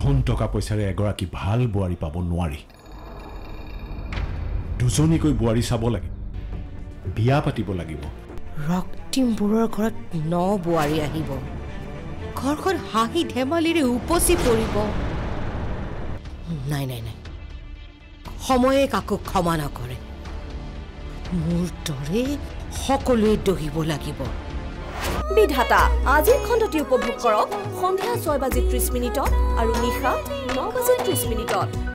ধন টকা পইচাৰে এগৰাকী ভাল বোৱাৰী পাব নোৱাৰি দুজনীকৈ বোৱাৰী চাব লাগে বিয়া পাতিব লাগিব ৰক্তিমপুৰৰ ঘৰত ন বোৱাৰী আহিব ঘৰখন হাঁহি ধেমালিৰে উপচি পৰিব নাই নাই নাই সময়ে কাকো ক্ষমা নকৰে মোৰ দৰে সকলোৱে দহিব লাগিব বিধাতা আজিৰ খণ্ডটি উপভোগ কৰক সন্ধিয়া 6:30 আৰু নিশা 9:30